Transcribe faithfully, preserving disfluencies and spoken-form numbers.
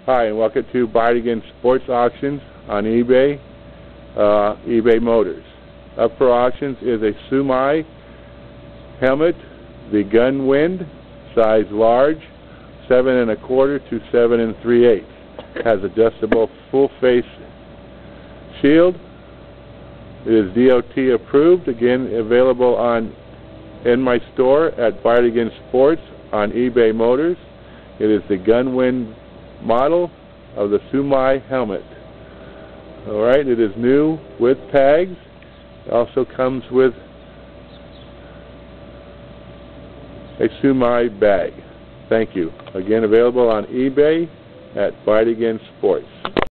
Hi, and welcome to Buy It Again Sports Auctions on eBay, uh, eBay Motors. Up for auctions is a Suomy helmet, the Gunwind, size large, seven and a quarter to seven and three eighths. Has adjustable full face shield. It is D O T approved. Again, available on in my store at Buy It Again Sports on eBay Motors. It is the Gunwind model of the Suomy helmet. Alright, it is new with tags. It also comes with a Suomy bag. Thank you. Again, available on eBay at Buy It Again Sports.